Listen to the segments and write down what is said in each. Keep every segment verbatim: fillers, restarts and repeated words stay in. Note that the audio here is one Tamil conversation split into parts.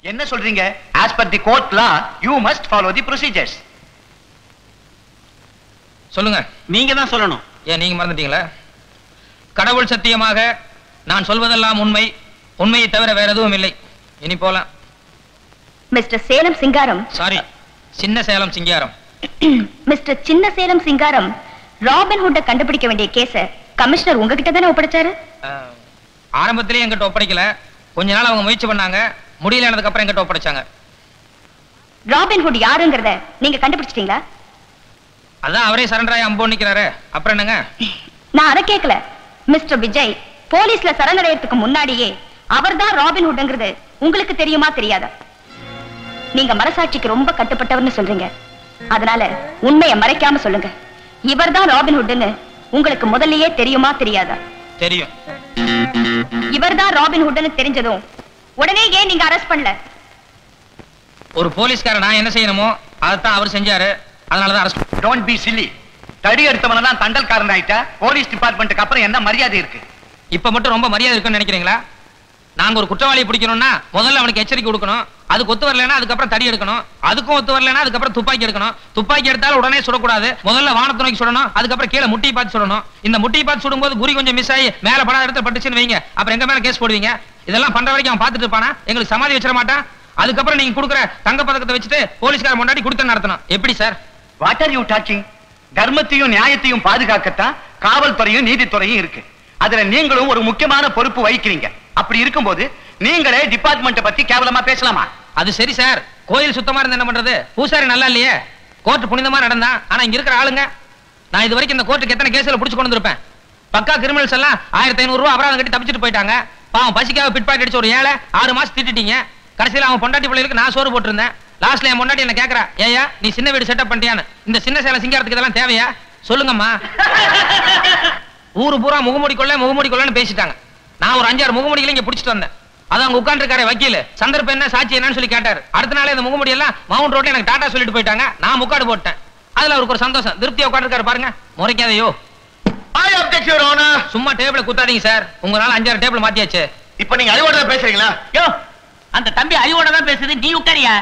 என்ன சொல்றீங்க? as per the court law you must follow the procedures. சொல்லுங்க. நீங்க தான் சொல்லணும். ஏன் நீங்க மறந்துட்டீங்களா? கடவுள் சத்தியமாக நான் சொல்வதெல்லாம் உண்மை, உண்மையை தவிர வேற எதுவும் இல்லை. இனி போலாம். மிஸ்டர் சேலம் சிங்காரம். சாரி, சின்ன சேலம் சிங்காரம். மிஸ்டர் சின்ன சேலம் சிங்காரம், ராபின் ஹுட்டை கண்டுபிடிக்க வேண்டிய கேஸ கமிஷனர் உங்ககிட்ட தானே ஒப்படைச்சாரு? ஆரம்பத்திலேயே என்கிட்ட ஒப்படைக்கல. கொஞ்ச நாள் அவங்க முயற்சி பண்ணாங்க, முடியலனதுக்கு அப்புறம் என்கிட்ட ஒப்படைச்சாங்க. ராபின் ஹுட் யாருங்கறத நீங்க கண்டுபிடிச்சிட்டீங்களா? அதான் அவரே சரண்டர் ஆகி அம்போ நிக்கிறாரு. அப்புறம் என்னங்க? நான் அதை கேட்கல. மிஸ்டர் விஜய் போலீஸ்ல சரணடையறதுக்கு முன்னாடியே அவர்தான் ராபின் ஹுட்ங்கிறது உங்களுக்கு தெரியுமா தெரியாதா? நீங்க மனசாட்சிக்கு ரொம்ப கட்டுப்பட்டவர்னு சொல்றீங்க. அதனால உண்மையை மறைக்காம சொல்லுங்க. இவர்தான் ராபின் ஹுட்னு உங்களுக்கு முதல்லயே தெரியுமா தெரியாதா? தெரியும். இவர்தான் ராபின் ஹுட்னு தெரிஞ்சதும் உடனே ஏன் நீங்க அரெஸ்ட் பண்ணல? ஒரு போலீஸ்காரர் நான் என்ன செய்யணுமோ அதைத்தான் அவர் செஞ்சாரு. அதனாலதான் அரெஸ்ட். Don't be silly. தடி எடுத்தவனெல்லாம் தண்டல்காரன் ஆயிட்டா போலீஸ் டிபார்ட்மெண்ட்டுக்கு அப்புறம் என்ன மரியாதை இருக்கு? இப்ப மட்டும் ரொம்ப மரியாதை இருக்குன்னு நினைக்கிறீங்களா? நாங்க ஒரு குற்றவாளியை பிடிக்கணும்னா முதல்ல அவனுக்கு எச்சரிக்கை கொடுக்கணும். அதுக்கு ஒத்து வரலன்னா அதுக்கப்புறம் தடி எடுக்கணும். அதுக்கும் ஒத்து வரலன்னா அதுக்கப்புறம் துப்பாக்கி எடுக்கணும். துப்பாக்கி எடுத்தாலும் உடனே சுடக்கூடாது. முதல்ல வானத்தை நோக்கி சுடணும். அதுக்கப்புறம் கீழே முட்டியை பார்த்து சுடணும். இந்த முட்டியை பார்த்து சுடும்போது குறி கொஞ்சம் மிஸ் ஆகி மேல படாத இடத்துல பட்டுச்சுன்னு வைங்க, அப்புறம் எங்க மேல கேஸ் போடுவீங்க. இதெல்லாம் பண்ற வரைக்கும் அவன் பார்த்துட்டு இருப்பானா? எங்களுக்கு சமாதி வச்சிட மாட்டான். அதுக்கப்புறம் நீங்க கொடுக்குற தங்க பதக்கத்தை வச்சுட்டு போலீஸ்கார முன்னாடி கொடுத்து நடத்தணும். எப்படி sir? What are you talking? தர்மத்தையும் நியாயத்தையும் பாதுகாக்கத்தான் காவல்துறையும் நீதித்துறையும் இருக்கு. அதுல நீங்களும் ஒரு முக்கியமான பொறுப்பு வகிக்கிறீங்க. அப்படி இருக்கும்போது நீங்களே டிபார்ட்மெண்ட் பத்தி கேவலமா பேசலாமா? அது சரி சார், கோயில் சுத்தமா இருந்து என்ன பண்றது? பூசாரி நல்லா இல்லையே. கோர்ட் புனிதமா நடந்தா. ஆனா இங்க இருக்கிற ஆளுங்க, நான் இது வரைக்கும் இந்த கோர்ட்டுக்கு எத்தனை கேஸ்ல புடிச்சு கொண்டு வந்திருப்பேன். பக்கா கிரிமினல்ஸ் எல்லாம் ஆயிரத்தி ஐநூறு ரூபாய் அபராதம் கட்டி தப்பிச்சுட்டு போயிட்டாங்க. பாவம் பசிக்காக பிட்பாக்கெட் அடிச்சு ஒரு ஏழை ஆறு மாசம் திட்டிட்டீங்க. கடைசியில் அவன் பொண்டாட்டி பிள்ளைகளுக்கு நான் சோறு போட்டிருந்தேன். லாஸ்ட்ல என் பொண்டாட்டி என்ன கேட்கறா, ஏயா நீ சின்ன வீடு செட்டப் பண்ணிட்டியான்னு. இந்த சின்ன சேலம் சிங்காரத்துக்கு இதெல்லாம் தேவையா? சொல்லுங்கம்மா. ஊரு பூரா முகமூடி கொள்ள முகமூடி கொள்ளன்னு பேசிட்டாங்க. நான் ஒரு அஞ்சாறு முகமூடிகளை இங்க பிடிச்சிட்டு வந்தேன். அதான் அங்க உட்கார்ந்துருக்காரு வக்கீல். சந்தர்ப்பம் என்ன சாட்சி என்னன்னு சொல்லி கேட்டாரு. அடுத்த நாளே இந்த முகமூடி எல்லாம் மவுண்ட் ரோட்ல எனக்கு டாடா சொல்லிட்டு போயிட்டாங்க. நான் முக்காடு போட்டேன். அதுல அவருக்கு ஒரு சந்தோஷம், திருப்தியா உட்கார்ந்துருக்காரு பாருங்க. முறைக்காதையோ. சும்மா டேபிள் குத்தாதீங்க சார். உங்களால அஞ்சாறு டேபிள் மாத்தியாச்சு. இப்ப நீங்க அறிவோட தான் பேசுறீங்களா? யோ, அந்த தம்பி அறிவோட தான் பேசுது, நீ உட்காரியா?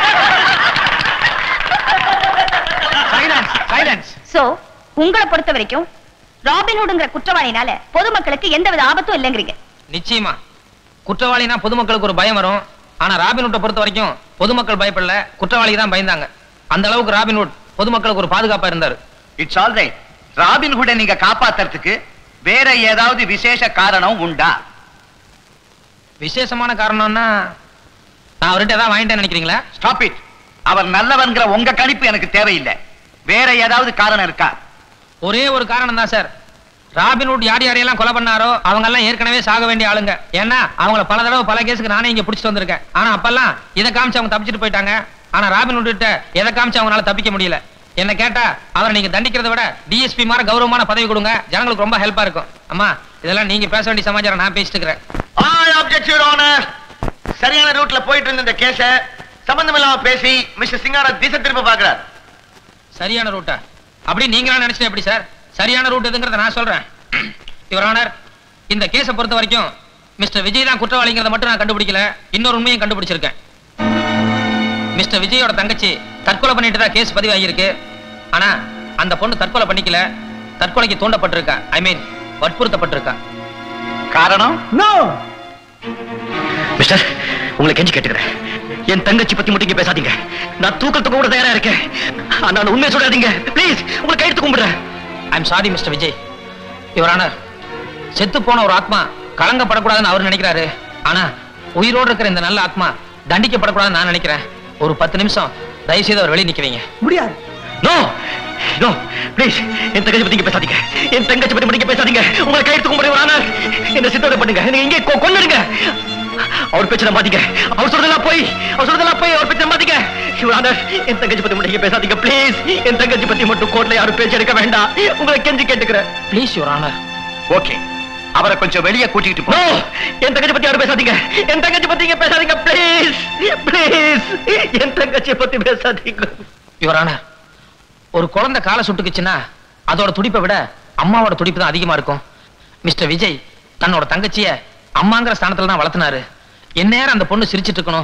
Silence silence. சோ உங்களை பொறுத்த வரைக்கும் ராபின்ஹுட்ங்கிற குற்றவாளினால பொதுமக்களுக்கு எந்தவித ஆபத்தும் இல்லைங்கிறீங்க? நிச்சயமா. குற்றவாளினா பொதுமக்களுக்கு ஒரு பயம் வரும். ஆனா ராபின்ஹுட்டை பொறுத்த வரைக்கும் பொதுமக்கள் பயப்படல, குற்றவாளிக்கு தான் பயந்தாங்க. அந்த அளவுக்கு ராபின்ஹுட் பொதுமக்களுக்கு ஒரு பாதுகாப்பா இருந்தாரு. It's all right. ராபின்ஹுட்டை நீங்க காப்பாத்துறதுக்கு வேற ஏதாவது விசேஷ காரணம் உண்டா? விசேஷமான காரணம்னா நான் அவர்கிட்ட ஏதாவது வாங்கிட்டேன்னு நினைக்கிறீங்களா? Stop it. அவர் நல்லவன்கிற உங்க கணிப்பு எனக்கு தேவையில்லை. வேற ஏதாவது காரணம் இருக்கா? ஒரே ஒரு காரணம் தான் சார். ராபின்ஹுட் யார் யாரையெல்லாம் கொலை பண்ணாரோ அவங்க எல்லாம் ஏற்கனவே சாக வேண்டிய ஆளுங்க. ஏன்னா அவங்கள பல தடவை பல கேஸுக்கு நானே இங்க பிடிச்சிட்டு வந்திருக்கேன். ஆனா அப்பெல்லாம் இதை காமிச்சு அவங்க தப்பிச்சுட்டு போயிட்டாங்க. ஆனா ராபின்ஹுட் கிட்ட எதை காமிச்சு அவங்களால தப்பிக்க முடியல. என்ன கேட்டா அவரை நீங்க தண்டிக்கிறத விட டிஎஸ்பி மாதிரி கௌரவமான பதவி கொடுங்க, ஜனங்களுக்கு ரொம்ப ஹெல்ப்பா இருக்கும். அம்மா இதெல்லாம் நீங்க பேச வேண்டிய சமாச்சாரம், நான் பேசிட்டு இருக்கிறேன். சரியான ரூட்ல போயிட்டு இருந்த இந்த கேஸ சம்பந்தம் இல்லாம பேசி மிஸ்டர் சிங்கார திசை திரும்ப பாக்குறார். சரியான ரூட்டா? அப்படி நீங்களா நினைச்சேன். எப்படி சார் சரியான ரூட் எதுங்கிறத நான் சொல்றேன். யுவர் ஆனர், இந்த கேஸை பொறுத்த வரைக்கும் மிஸ்டர் விஜய் தான் குற்றவாளிங்கிறத மட்டும் நான் கண்டுபிடிக்கல, இன்னொரு உண்மையும் கண்டுபிடிச்சிருக்கேன். மிஸ்டர் விஜயோட தங்கச்சி தற்கொலை பண்ணிட்டு தான் கேஸ் பதிவாகியிருக்கு. ஆனா அந்த பொண்ணு தற்கொலை பண்ணிக்கல, தற்கொலைக்கு தூண்டப்பட்டிருக்கா. ஐ மீன் வற்புறுத்தப்பட்டிருக்கா. காரணம்? நோ மிஸ்டர், உங்களை கெஞ்சி கேட்டுக்கிறேன், என் தங்கச்சி பத்தி மட்டும் இங்க பேசாதீங்க. நான் தூக்கத்துக்கு கூட தயாரா இருக்கேன். ஆனா உண்மையை சொல்லாதீங்க ப்ளீஸ். உங்களை கையெழுத்து கும்பிடுறேன். I am sorry mister Vijay. Your honour, செத்து போன ஒரு ஆத்மா கலங்கப்படக்கூடாதுன்னு அவர் நினைக்கிறாரு. ஆனா உயிரோடு இருக்கிற இந்த நல்ல ஆத்மா தண்டிக்கப்படக்கூடாதுன்னு நான் நினைக்கிறேன். ஒரு பத்து நிமிஷம் தயவு செய்து அவர் வெளியே நிக்க வைங்க. முடியாது. No no please. என் தங்கச்சி பத்தி பேசாதீங்க. என் தங்கச்சி பத்தி மட்டும் பேசாதீங்க. உங்களை கையெழுத்து கும்பிடுறேன். யுவர் ஆனர், என்ன சித்தத்தை பண்ணுங்க. நீங்க இங்கே கொன்னுடுங்க. அவர் பேச்ச மாத்தீங்க. அவர் சொல்றதெல்லாம் போய் அவர் சொல்றதெல்லாம் போய் அவர் பேச்ச மாத்தீங்க. யுவர் ஆனர், என் தங்கச்சி பத்தி மட்டும் பேசாதீங்க ப்ளீஸ். என் தங்கச்சி பத்தி மட்டும் கோர்ட்ல யாரும் பேச்சு எடுக்க வேண்டாம். உங்களை கெஞ்சி கேட்டுக்கிறேன் ப்ளீஸ் யுவர் ஆனர். ஓகே, அவரை கொஞ்சம் வெளியே கூட்டிட்டு போ. என் தங்கச்சி பத்தி யாரும் பேசாதீங்க. என் தங்கச்சி பத்தி பேசாதீங்க ப்ளீஸ் ப்ளீஸ். என் தங்கச்சி பத்தி பேசாதீங்க. யுவர் ஆனர், ஒரு குழந்தை காலை சுட்டுக்குச்சுன்னா அதோட துடிப்பை விட அம்மாவோட துடிப்பு தான் அதிகமா இருக்கும். மிஸ்டர் விஜய் தன்னோட தங்கச்சிய அம்மாங்கிற ஸ்தானத்துல தான் வளர்த்தினாரு. எந்நேரம் அந்த பொண்ணு சிரிச்சிட்டு இருக்கணும்,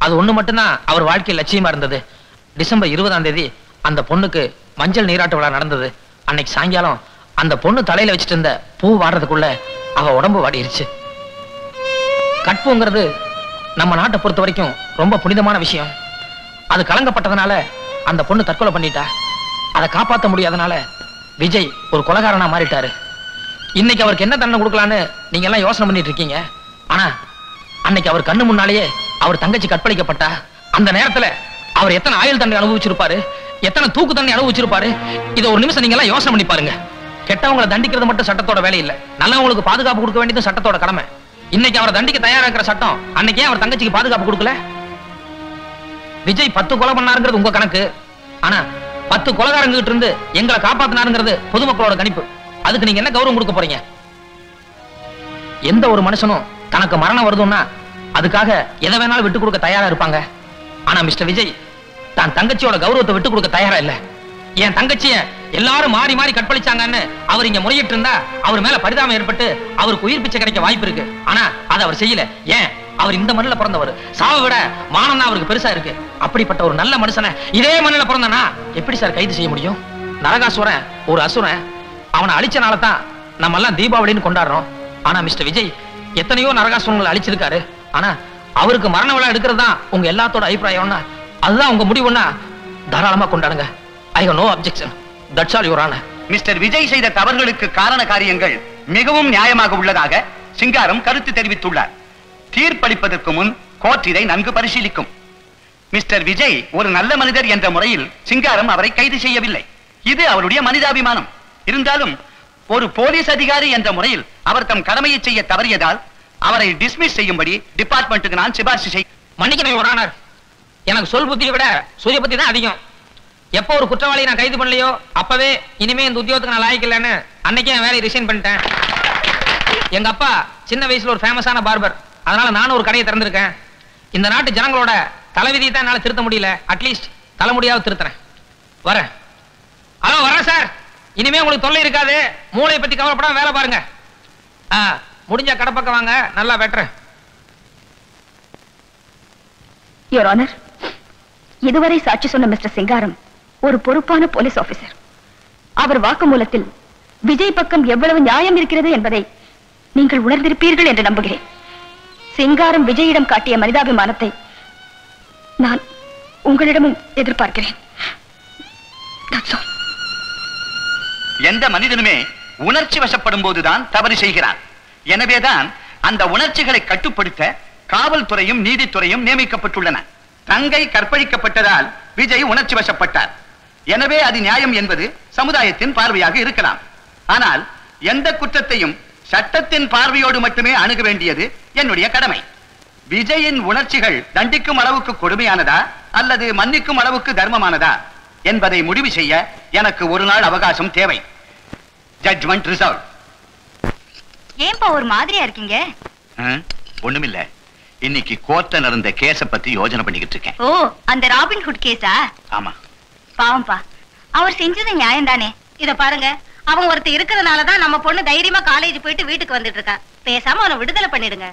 அது ஒண்ணு மட்டும்தான் அவர் வாழ்க்கையில் லட்சியமா இருந்தது. டிசம்பர் இருபதாம் தேதி அந்த பொண்ணுக்கு மஞ்சள் நீராட்டு விழா நடந்தது. அன்னைக்கு சாயங்காலம் அந்த பொண்ணு தலையில வச்சுட்டு இருந்த பூ வாடுறதுக்குள்ள அவ உடம்பு வாடிருச்சு. கற்புங்கிறது நம்ம நாட்டை பொறுத்த வரைக்கும் ரொம்ப புனிதமான விஷயம். அது கலங்கப்பட்டதுனால அந்த பொண்ணு தற்கொலை பண்ணிட்டா. அதை காப்பாற்ற முடியாதனால விஜய் ஒரு கொலைகாரனா மாறிட்டாரு. இன்னைக்கு அவருக்கு என்ன தண்டனை கொடுக்கலான்னு நீங்க எல்லாம் யோசனை பண்ணிட்டு இருக்கீங்க. ஆனா அன்னைக்கு அவர் கண்ணு முன்னாலேயே அவர் தங்கச்சி கற்பழிக்கப்பட்டா. அந்த நேரத்துல அவர் எத்தனை ஆயுள் தண்டனை அனுபவிச்சிருப்பாரு, எத்தனை தூக்கு தண்டனை அனுபவிச்சிருப்பாரு. இதை ஒரு நிமிஷம் நீங்க எல்லாம் யோசனை பண்ணி பாருங்க. கெட்டவங்களை தண்டிக்கிறது மட்டும் சட்டத்தோட வேலை இல்ல, நல்லவங்களுக்கு பாதுகாப்பு கொடுக்க வேண்டியது சட்டத்தோட கடமை. இன்னைக்கு அவரை தண்டிக்க தயாரா இருக்கிற சட்டம் அன்னைக்கே அவர் தங்கச்சிக்கு பாதுகாப்பு கொடுக்கல. விஜய் பத்து கொலை பண்ணாருங்கிறது உங்க கணக்கு. ஆனா பத்து கொலைகாரங்க கிட்ட இருந்து எங்களை காப்பாத்தினாருங்கிறது பொதுமக்களோட கணிப்பு. அதுக்கு நீங்க என்ன கௌரவம் கொடுக்க போறீங்க? எந்த ஒரு மனுஷனும் தனக்கு மரணம் வருதுன்னா அதுக்காக எதை வேணாலும் விட்டு கொடுக்க தயாரா இருப்பாங்க. ஆனா மிஸ்டர் விஜய் தான் தங்கச்சியோட கௌரவத்தை விட்டு கொடுக்க தயாரா இல்ல. என் தங்கச்சிய எல்லாரும் மாறி மாறி கற்பழிச்சாங்கன்னு அவர் இங்க முறையிட்டு இருந்தா அவர் மேல பரிதாபம் ஏற்பட்டு அவருக்கு உயிர் பிச்சை கிடைக்க வாய்ப்பு இருக்கு. ஆனா அதை அவர் செய்யல. ஏன்? அவர் இந்த மண்ணில பிறந்தவர். சாவை விட மானம் தான் அவருக்கு பெருசா இருக்கு. அப்படிப்பட்ட ஒரு நல்ல மனுஷனை இதே மண்ணில பிறந்தனா எப்படி சார் கைது செய்ய முடியும்? நரகாசுரன் ஒரு அசுரன். அவனை அழிச்சனால தான் நம்ம எல்லாம் தீபாவளின்னு கொண்டாடுறோம். ஆனா மிஸ்டர் விஜய் எத்தனையோ நரகாசுரங்களை அழிச்சிருக்காரு. ஆனா அவருக்கு மரண விழா எடுக்கிறது தான் உங்க எல்லாத்தோட அபிப்பிராயம்னா அதுதான் உங்க முடிவுன்னா தாராளமா கொண்டாடுங்க. I have no objection. That's all your honour. Mister Vijay செய்த தவறுகளுக்கு காரண காரியங்கள் மிகவும் நியாயமாக உள்ளதாக சிங்காரம் கருத்து தெரிவித்துள்ளார். தீர்ப்பளிப்பதற்கு முன் கோர்ட் இதை நன்கு பரிசீலிக்கும். மிஸ்டர் விஜய் ஒரு நல்ல மனிதர் என்ற முறையில் சிங்காரம் அவரை கைது செய்யவில்லை. இது அவருடைய மனிதாபிமானம். இருந்தாலும் ஒரு போலீஸ் அதிகாரி என்ற முறையில் அவர் தம் கடமையை செய்ய தவறியதால் அவரை டிஸ்மிஸ் செய்யும்படி டிபார்ட்மெண்ட்டுக்கு நான் சிபாரிசு செய். மன்னிக்கணும் யுவர் ஆனர். எனக்கு சொல் புத்தியை விட சுய புத்தி தான் அதிகம். எப்போ ஒரு குற்றவாளியை நான் கைது பண்ணலையோ அப்பவே இனிமே இந்த உத்தியோகத்துக்கு நான் லாய்க்கலன்னு அன்னைக்கே என் வேலையை ரிசைன் பண்ணிட்டேன். எங்க அப்பா சின்ன வயசுல ஒரு ஃபேமஸான பார்பர். அதனால நானும் ஒரு கடையை திறந்திருக்கேன். இந்த நாட்டு ஜனங்களோட தலைவிதியை தான் என்னால திருத்த முடியல. அட்லீஸ்ட் தலைமுடியாவது திருத்துறேன். வரேன். ஹலோ, வரேன் சார். இனிமே உங்களுக்கு தொல்லை இருக்காது. மூளையை பத்தி கவலைப்படாம வேலை பாருங்க. முடிஞ்சா கடப்பக்கம் வாங்க, நல்லா வெட்டுறேன். யுவர் ஆனர், இதுவரை சாட்சி சொன்ன மிஸ்டர் சிங்காரம் ஒரு பொறுப்பான போலீஸ் ஆபீசர். அவர் வாக்குமூலத்தில் விஜய் பக்கம் எவ்வளவு நியாயம் இருக்கிறது என்பதை நீங்கள் உணர்ந்திருப்பீர்கள் என்று நம்புகிறேன். சிங்காரம் விஜயிடம் காட்டிய மனிதாபிமானத்தை நான் உங்களிடமும் எதிர்பார்க்கிறேன். எந்த மனிதனுமே உணர்ச்சி வசப்படும் போதுதான் தவறு செய்கிறார். எனவேதான் அந்த உணர்ச்சிகளை கட்டுப்படுத்த காவல்துறையும் நீதித்துறையும் நியமிக்கப்பட்டுள்ளன. தங்கை கற்பழிக்கப்பட்டதால் விஜய் உணர்ச்சி வசப்பட்டார். எனவே அது நியாயம் என்பது சமுதாயத்தின் பார்வையாக இருக்கலாம். ஆனால் எந்த குற்றத்தையும் சட்டத்தின் பார்வையோடு மட்டுமே அணுக வேண்டியது என்னுடைய கடமை. விஜயின் உணர்ச்சிகள் தண்டிக்கும் அளவுக்கு கொடுமையானதா அல்லது மன்னிக்கும் அளவுக்கு தர்மமானதா என்பதை முடிவு செய்ய எனக்கு ஒரு நாள் அவகாசம் தேவை. Judgement reserve. ஏன்பா ஒரு மாதிரியா இருக்கீங்க? ஒண்ணுமில்ல, இன்னைக்கு கோர்ட்ல நடந்த கேஸ பத்தி யோசனை பண்ணிக்கிட்டு இருக்கேன். ஓ, அந்த ராபின்ஹுட் கேஸா? ஆமா. பாவம்பா, அவர் செஞ்சது நியாயம் தானே. இத பாருங்க, அவன் ஒருத்தர் இருக்கிறதுனாலதான் நம்ம பொண்ணு தைரியமா காலேஜ் போயிட்டு வீட்டுக்கு வந்துட்டு இருக்கா. பேசாம அவனை விடுதலை பண்ணிடுங்க.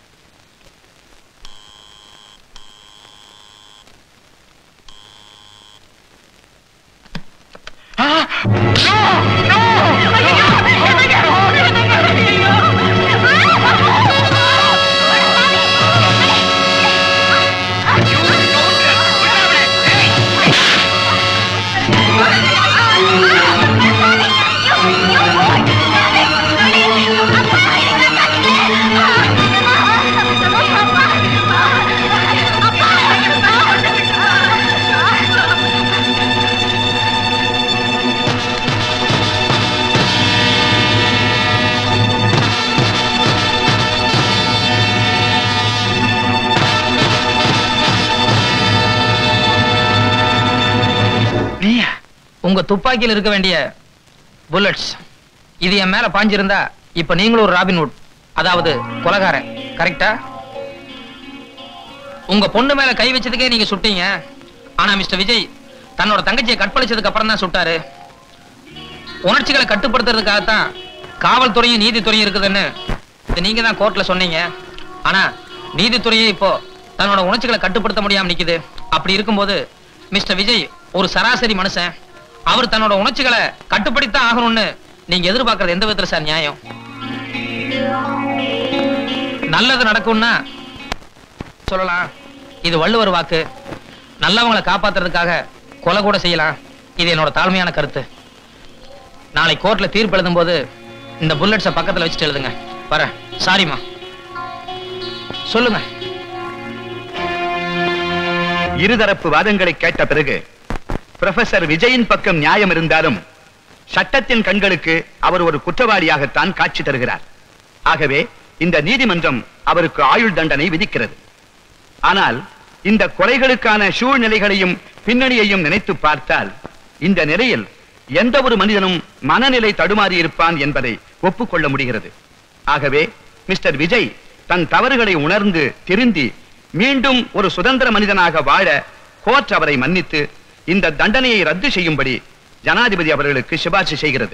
உங்க துப்பாக்கியில் இருக்க வேண்டிய புல்லட்ஸ் இது என் மேல பாஞ்சிருந்தா இப்ப நீங்களும் ஒரு ராபின்ஹுட், அதாவது கொலைகாரன். கரெக்டா? உங்க பொண்ணு மேல கை வச்சதுக்கே நீங்க சுட்டீங்க. ஆனா மிஸ்டர் விஜய் தன்னோட தங்கச்சியை கற்பழிச்சதுக்கு அப்புறம் தான் சுட்டாரு. உணர்ச்சிகளை கட்டுப்படுத்துறதுக்காகத்தான் காவல்துறையும் நீதித்துறையும் இருக்குதுன்னு நீங்க தான் கோர்ட்ல சொன்னீங்க. ஆனா நீதித்துறையே இப்போ தன்னோட உணர்ச்சிகளை கட்டுப்படுத்த முடியாம நிக்குது. அப்படி இருக்கும்போது மிஸ்டர் விஜய் ஒரு சராசரி மனுஷன். அவர் தன்னோட உணர்ச்சிகளை கட்டுப்படுத்தான் ஆகணும்னு நீங்க எதிர்பார்க்கறது எந்த விதத்துல சார் நியாயம்? நல்லது நடக்கும்னா சொல்லலாம், இது வள்ளுவர் வாக்கு. நல்லவங்களை காப்பாத்துறதுக்காக கொலை கூட செய்யலாம். இது என்னோட தாழ்மையான கருத்து. நாளை கோர்ட்ல தீர்ப்பு எழுதும் போது இந்த புல்லட்ஸை பக்கத்துல வச்சுட்டு எழுதுங்க. வரேன். சாரிமா. சொல்லுங்க. இருதரப்பு வாதங்களை கேட்ட பிறகு புரொஃபசர் விஜயின் பக்கம் நியாயம் இருந்தாலும் சட்டத்தின் கண்களுக்கு அவர் ஒரு குற்றவாளியாகத்தான் காட்சி தருகிறார். ஆகவே இந்த நீதிமன்றம் அவருக்கு ஆயுள் தண்டனை விதிக்கிறது. ஆனால் இந்த கொலைகளுக்கான சூழ்நிலைகளையும் பின்னணியையும் நினைத்து பார்த்தால் இந்த நிலையில் எந்த ஒரு மனிதனும் மனநிலை தடுமாறி இருப்பான் என்பதை ஒப்புக்கொள்ள முடிகிறது. ஆகவே மிஸ்டர் விஜய் தன் தவறுகளை உணர்ந்து திருந்தி மீண்டும் ஒரு சுதந்திர மனிதனாக வாழ கோர்ட் அவரை மன்னித்து இந்த தண்டனையை ரத்து செய்யும்படி ஜனாதிபதி அவர்களுக்கு சிபார்சு செய்கிறது.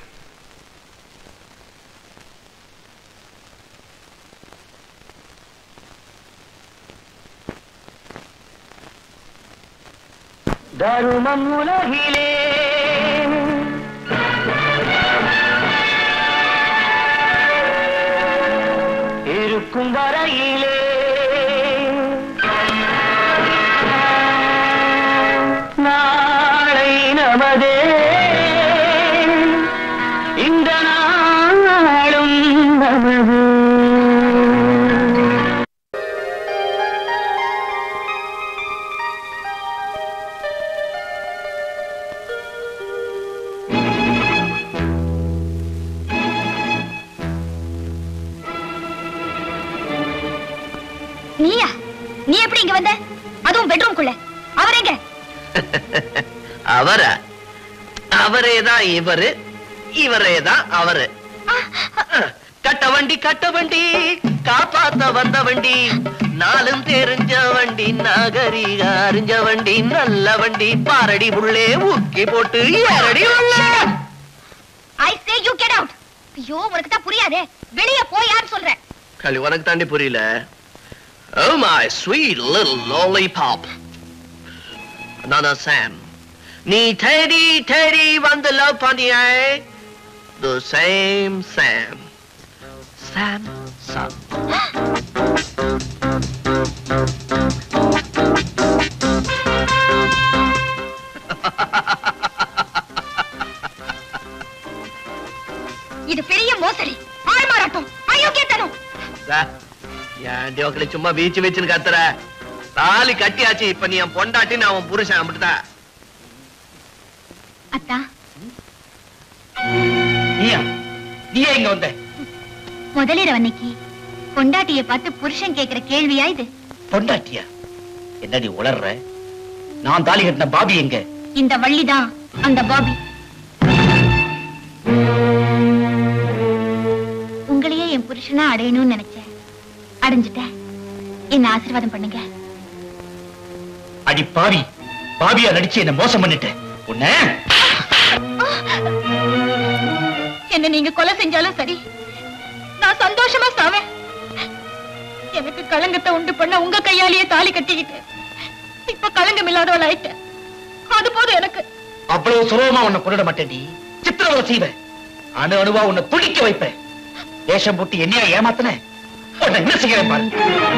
தருமம் உலகிலே இருக்கும் வரையிலே நாளை நமதே, இந்த நாளும் நமது. நீயா? நீ எப்படி இங்க வந்த? அதுவும் பெட்ரூம்குள்ள? அவர் எங்க? அவரா? அவரேதான் இவரு, இவரேதான் அவரு. கட்ட வண்டி கட்ட வண்டி காப்பாத்த வந்த வண்டி, நாளும் தெரிஞ்ச வண்டி, நாகரிக அறிஞ்ச வண்டி, நல்ல வண்டி, பாரடி புள்ளே ஊக்கி போட்டு ஏறடி உள்ள. I say you get out. ஐயோ, உனக்கு தான் புரியாதே. வெளிய போய் யார் சொல்ற? களி உனக்கு தாண்டி புரியல. Oh my sweet little lollipop. Nana Sam. நீ தேடி தேடி வந்து லவ் பண்ணியாய். The same Sam. Sam Sam. இது பெரிய மோசடி, ஆள்மாறாட்டம், அயோக்கியத்தனம். ஏன் டோக்கலி சும்மா வீச்சு வீச்சுன்னு கத்துற? தாலி கட்டியாச்சு, இப்ப நீ என் பொண்டாட்டி, நான் அவன் புருஷன். அப்படிதான். அத்தா, நீயா? நீயே இங்க வந்த? முதலிரவு அன்னைக்கு பொண்டாட்டிய பார்த்து புருஷன் கேக்குற கேள்வியா இது? பொண்டாட்டியா? என்னடி உளர்ற? நான் தாலி கட்டின பாபி எங்க? இந்த வள்ளிதான் அந்த பாபி. உங்களையே என் புருஷனா அடையணும்னு நினைச்சேன், அடைஞ்சிட்டேன். என்ன ஆசீர்வாதம் பண்ணுங்க. அடி பாவி, பாபியா நடிச்சு என்ன மோசம் பண்ணிட்டேன். உன்ன என்ன நீங்க கொலை செஞ்சாலும் சரி, நான் சந்தோஷமா சாவேன். எனக்கு களங்கத்தை உண்டு பண்ண உங்க கையாலேயே தாலி கட்டிக்கிட்டு இப்ப களங்கம் இல்லாதவள் ஆயிட்டேன். அது போதும் எனக்கு. அவ்வளவு சுலபமா உன்னை கொண்டுட மாட்டேன்டி. சித்திரவதை செய்வேன், அணு அணுவா உன்னை துடிக்க வைப்பேன். வேஷம் போட்டு என்னையா ஏமாத்தின? உன்னை என்ன செய்யறேன் பாரு.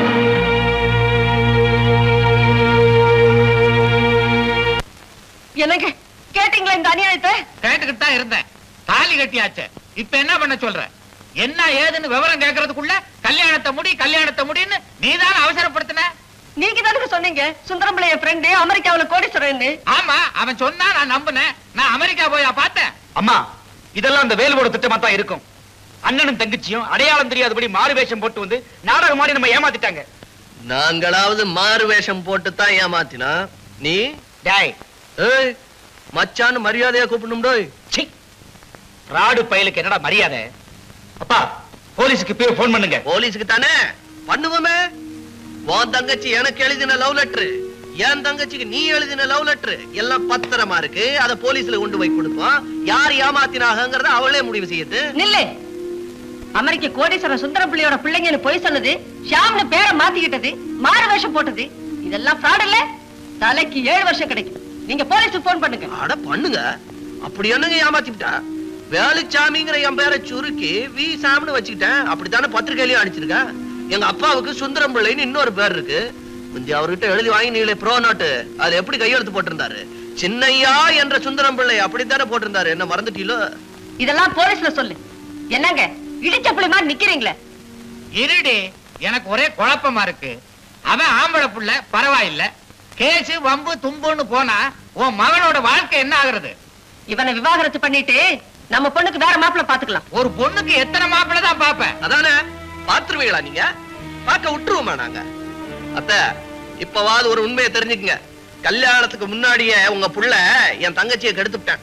எனக்கு கேட்டீங்களா இந்த அநியாயத்தை? கேட்டுக்கிட்டு தான் இருந்தேன். தாலி கட்டியாச்சு, இப்ப என்ன பண்ண சொல்ற? என்ன ஏதுன்னு விவரம் கேட்கறதுக்குள்ள கல்யாணத்தை முடி கல்யாணத்தை முடின்னு நீதான் அவசரப்படுத்தின. நீங்க தானுங்க சொன்னீங்க சுந்தரம் பிள்ளைய ஃப்ரெண்டு அமெரிக்காவுல கோடீஸ்வரன். ஆமா, அவன் சொன்னா நான் நம்பினேன். நான் அமெரிக்கா போயா பார்த்தேன். அம்மா, இதெல்லாம் அந்த வேலுவோட திட்டமா தான் இருக்கும். அண்ணனும் தங்கச்சியும் அடையாளம் தெரியாதபடி மாறு வேஷம் போட்டு வந்து நாடகம் மாதிரி நம்ம ஏமாத்திட்டாங்க. நாங்களாவது மாறு வேஷம் போட்டு தான் ஏமாத்தினா, நீ டேய், ஏய் மச்சான்னு மரியாதையா கூப்பிடணும்டோ. சீ, ராடு பயலுக்கு என்னடா மரியாதை? அப்பா, போலீஸுக்கு போய் போன் பண்ணுங்க. போலீஸுக்கு தானே பண்ணுவோமே. உன் தங்கச்சி எனக்கு எழுதின லவ் லெட்டர், என் தங்கச்சிக்கு நீ எழுதின லவ் லெட்டர் எல்லாம் பத்திரமா இருக்கு. அத போலீஸ்ல கொண்டு போய் கொடுப்போம். யார் ஏமாத்தினாகங்கறத அவளே முடிவு செய்யுது. நில்லு. அமெரிக்க கோடீஸ்வரன் சுந்தரம் பிள்ளையோட பிள்ளைங்கன்னு பொய் சொன்னது, ஷாம்னு பேரை மாத்திக்கிட்டது, மாறு வேஷம் போட்டது, இதெல்லாம் ஃப்ராட் இல்ல? தலைக்கு ஏழு வருஷம் கிடைக்கும். நீங்க போலீஸுக்கு போன் பண்ணுங்க. அட பண்ணுங்க. அப்படி என்னங்க ஏமாத்திட்டா? வேலுச்சாமிங்கிற என் பேரை சுருக்கி வி சாம்னு வச்சுக்கிட்டேன். அப்படித்தானே பத்திரிகையிலயும் அடிச்சிருக்கேன். எங்க அப்பாவுக்கு சுந்தரம் பிள்ளைன்னு இன்னொரு பேர் இருக்கு. முந்தி அவர்கிட்ட எழுதி வாங்கி நீங்களே ப்ரோ நோட்டு அது எப்படி கையெழுத்து போட்டிருந்தாரு? சின்னையா என்ற சுந்தரம் பிள்ளை அப்படித்தானே போட்டிருந்தாரு. என்ன மறந்துட்டீங்களோ? இதெல்லாம் போலீஸ்ல சொல்லு. என்னங்க இடிச்ச புள்ளி மாதிரி நிக்கிறீங்களே? இருடி, எனக்கு ஒரே குழப்பமா இருக்கு. அவன் ஆம்பளை புள்ள பரவாயில்ல, கேசு வம்பு தும்புன்னு போனா உன் மகனோட வாழ்க்கை என்ன ஆகுறது? இவனை விவாகரத்து பண்ணிட்டு நம்ம பொண்ணுக்கு வேற மாப்பிள்ள பாத்துக்கலாம். ஒரு பொண்ணுக்கு எத்தனை மாப்பிள்ள தான் பாப்பேன்? அதானே பாத்துருவீங்களா? நீங்க பார்க்க விட்டுருவோமா நாங்க? அத்த இப்பவாது ஒரு உண்மையை தெரிஞ்சுக்குங்க. கல்யாணத்துக்கு முன்னாடியே உங்க புள்ள என் தங்கச்சியை கெடுத்துட்டேன்.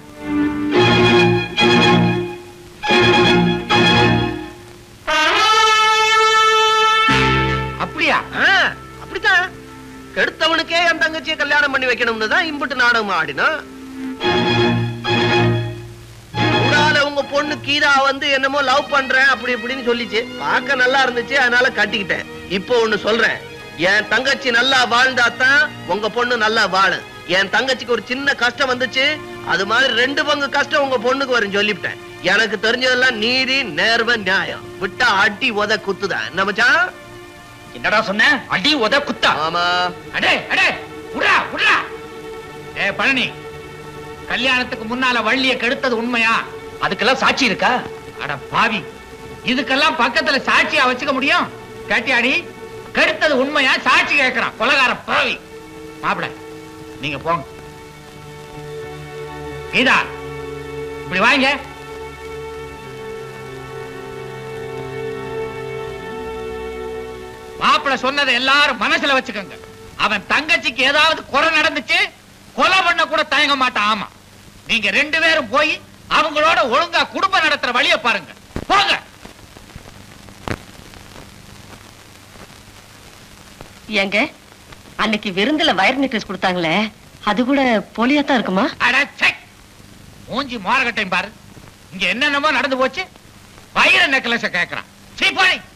அப்படியா? அப்படித்தான். கெடுத்தவனுக்கே என் தங்கச்சியை கல்யாணம் பண்ணி வைக்கணும்னு தான் இம்புட்டு நாடகம் ஆடினா. உங்க பொண்ணு கீதா வந்து என்னமோ லவ் பண்றேன் அப்படி இப்படின்னு சொல்லிச்சு. பார்க்க நல்லா இருந்துச்சு, அதனால கட்டிக்கிட்டேன். இப்போ ஒண்ணு சொல்றேன், என் தங்கச்சி நல்லா வாழ்ந்தாதான் உங்க பொண்ணு நல்லா வாழு. என் தங்கச்சிக்கு ஒரு சின்ன கஷ்டம் வந்துச்சு, அது மாதிரி ரெண்டு பங்கு கஷ்டம் உங்க பொண்ணுக்கு வரும் சொல்லிவிட்டேன். எனக்கு தெரிஞ்சதெல்லாம் நீதி நேர்மை நியாயம். விட்டா அடி உத குத்துதான். என்ன மச்சான்? என்னடா சொன்ன? அடி உத குத்தா? ஆமா. அடே அடே உடா உடா. ஏ பழனி, கல்யாணத்துக்கு முன்னால வள்ளிய கெடுத்தது உண்மையா? அதுக்கெல்லாம் சாட்சி இருக்கா? அட பாவி, இதுக்கெல்லாம் பக்கத்துல சாட்சியா வச்சுக்க முடியும்? கேட்டியாடி? கெடுத்தது உண்மையா? சாட்சி கேட்கிறான் கொலகார பாவி. மாப்பிள நீங்க போங்க. கீதா இப்படி வாங்க. மாப்பிள சொன்னதை எல்லாரும் மனசுல வச்சுக்கோங்க. அவன் தங்கச்சிக்கு ஏதாவது குறை நடந்துச்சு கொலை பண்ண கூட தயங்க மாட்டான். ஆமா, நீங்க ரெண்டு பேரும் போய் அவங்களோட ஒழுங்கா குடும்பம் நடத்துற வழியை பாருங்க. போங்க. ஏங்க அன்னைக்கு விருந்துல வயர் நெக்லஸ் கொடுத்தாங்களே, அது கூட போலியாத்தான் இருக்குமா? அடச்சே, மூஞ்சி மாரகட்டையும் பாரு. இங்க என்னென்னமோ நடந்து போச்சு. வயிறு நெக்லஸ் கேட்கறான். சீ போய்